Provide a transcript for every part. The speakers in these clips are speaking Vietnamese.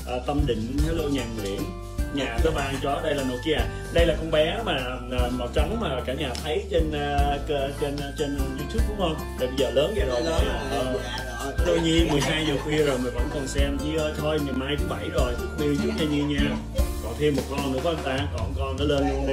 Tâm Định, hello Nhàn Nguyễn. Nhà có ba con chó, đây là Nokia. Đây là con bé mà màu trắng mà cả nhà thấy trên YouTube đúng không? Rồi bây giờ lớn vậy rồi. Tôi Nhi 12 giờ khuya rồi mà vẫn còn xem. Nhi ơi thôi ngày mai thứ bảy rồi, thức khuya chút cho Nhi nha. Còn thêm một con nữa có anh ta, còn con nó lên luôn đi.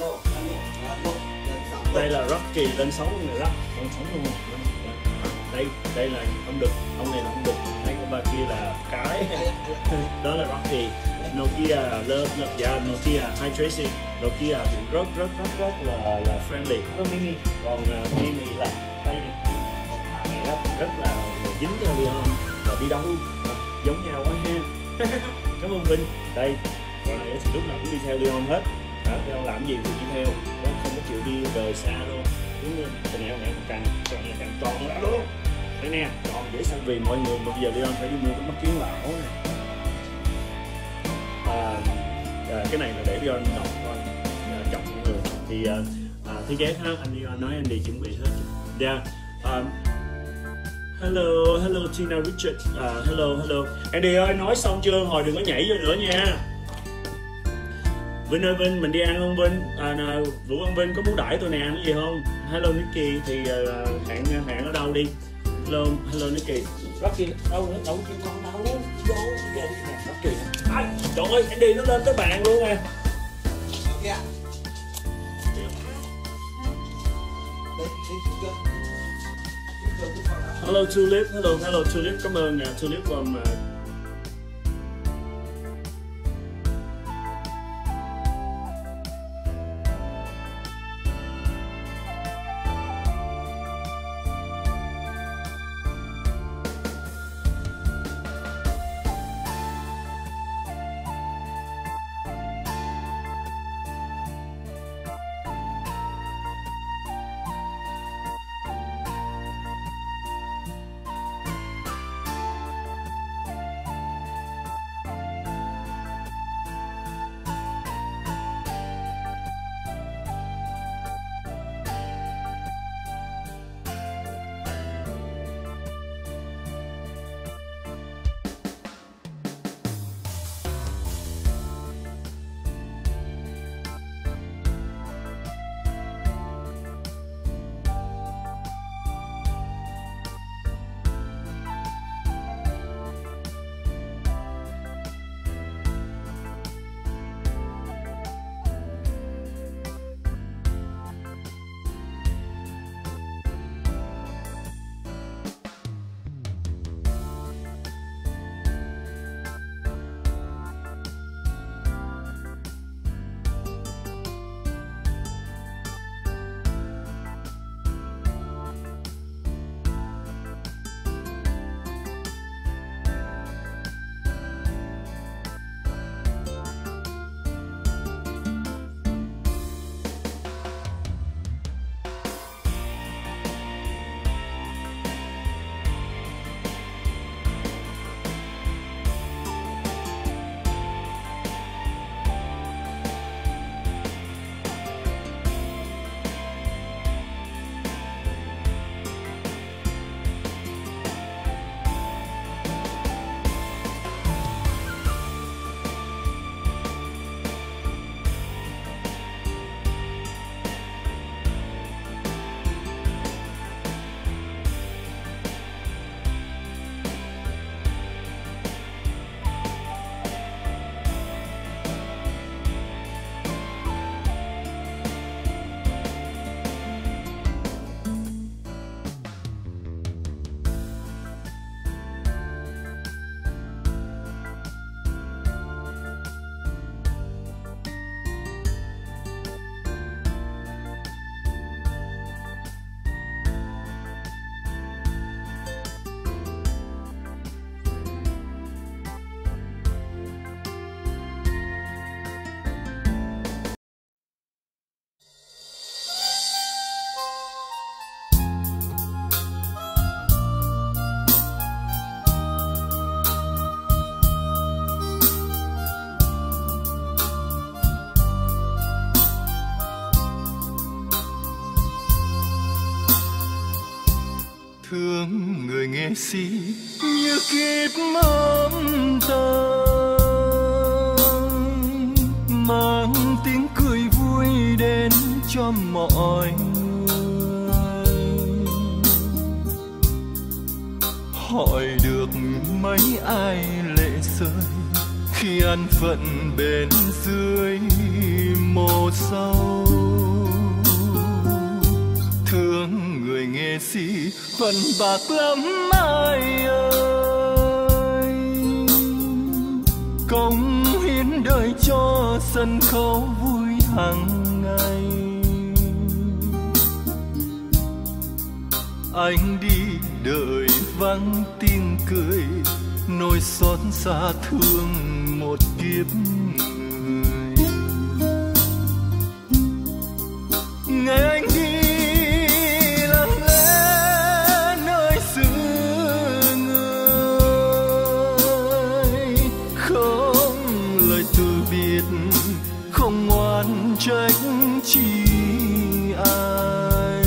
Đây là Rocky lên sóng này đó, con sống luôn. Đây là ông Đực, ông này là ông Đực, hai con bà kia là cái. Đó là Rocky. Nokia love dạ Nokia. Hi Tracy. Nokia thì rất là friendly. Mimi, còn Mimi là đây rất là dính cho Leon và đi đâu giống nhau quá ha. Cảm ơn Vinh. Đây con này thì lúc nào cũng đi theo Leon hết. Leon làm gì thì đi theo, nó không có chịu đi rời xa luôn. Đúng không? Cái này càng tròn đó luôn. Đây nè, tròn dễ sang vì mọi người mà bây giờ Leon phải đi mua cái mắt kiến lão này. Cái này là để Leon đọc thôi, chọc mọi người. Thì thứ ghét ha, anh Leon nói anh đi chuẩn bị hết. Yeah. Hello Tina Richard. Hello. Andy ơi nói xong chưa? Hồi đừng có nhảy vô nữa nha. Vinh ơi Vinh, mình đi ăn không Vinh? Vũ Văn Vinh có muốn đãi tôi nè ăn cái gì không? Hello Nicky thì hẹn ở đâu đi? Hello Nicky. Rocky đâu kêu con đâu? Vô nè Rocky. Trời ơi Andy nó lên tới bàn luôn nè. Hello Tulip, hello Tulip, cảm ơn Tulip from thương người nghệ sĩ như kiếp mong tơ. cho mọi người. Hỏi được mấy ai lệ rơi khi ăn phận bên dưới mồ sâu. Thương người nghệ sĩ phần bạc lắm ai ơi, cống hiến đời cho sân khấu vui hàng ngày. Anh đi đợi vắng tiếng cười, nỗi xót xa thương một kiếp người. Ngày anh đi lặng lẽ nơi xứ người, không lời từ biệt, không oán trách chi ai.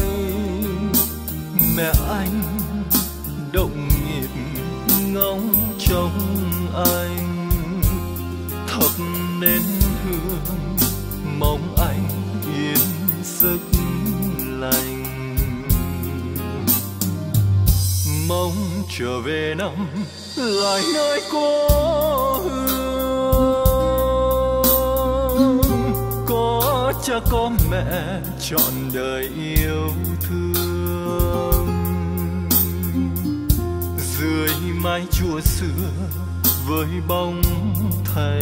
Mẹ anh động nhịp ngóng trông anh, thắp nén hương mong anh yên giấc lành. Mong trở về năm lại nơi quê hương, có cha có mẹ trọn đời yêu thương. Dưới mái chùa xưa với bóng thầy,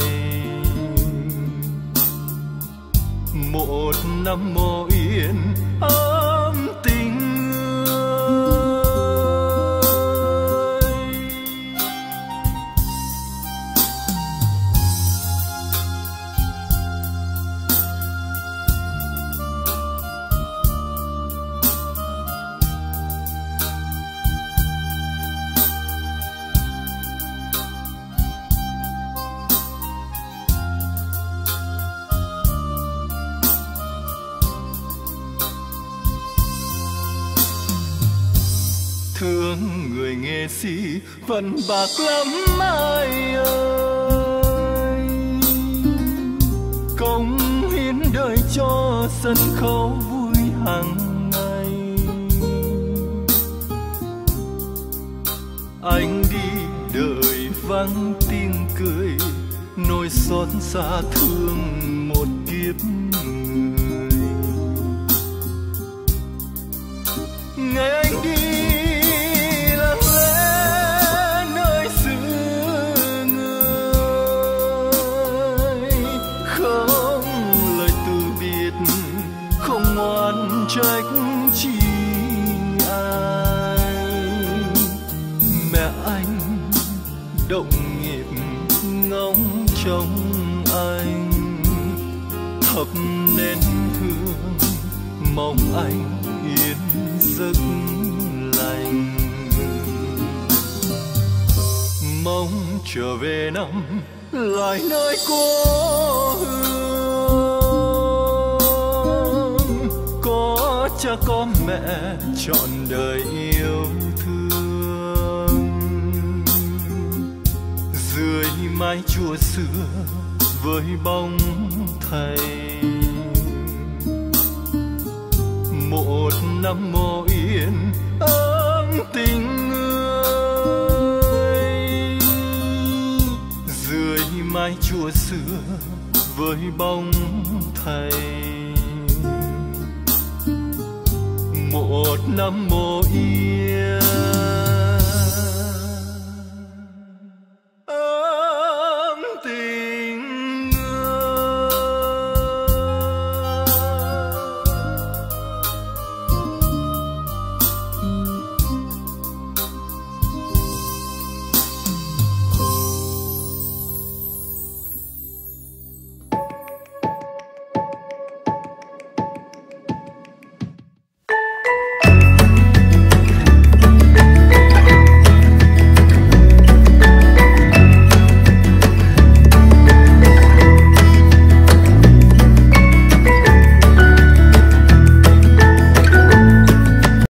một năm mộ yên ấm tình người. Thương người nghệ sĩ phần bạc lắm ai ơi, cống hiến đời cho sân khấu vui hàng ngày. Anh đi đợi vắng tiếng cười, nỗi xót xa thương một kiếp người. Ngày anh đi trách chi ai. Mẹ anh động nhịp ngóng trông anh, thắp nén hương mong anh yên giấc lành. Mong trở về năm lại nơi quê hương, có cha có mẹ trọn đời yêu thương. Dưới mái chùa xưa với bóng thầy, một năm mộ yên ấm tình người. Dưới mái chùa xưa với bóng thầy, một năm mộ yên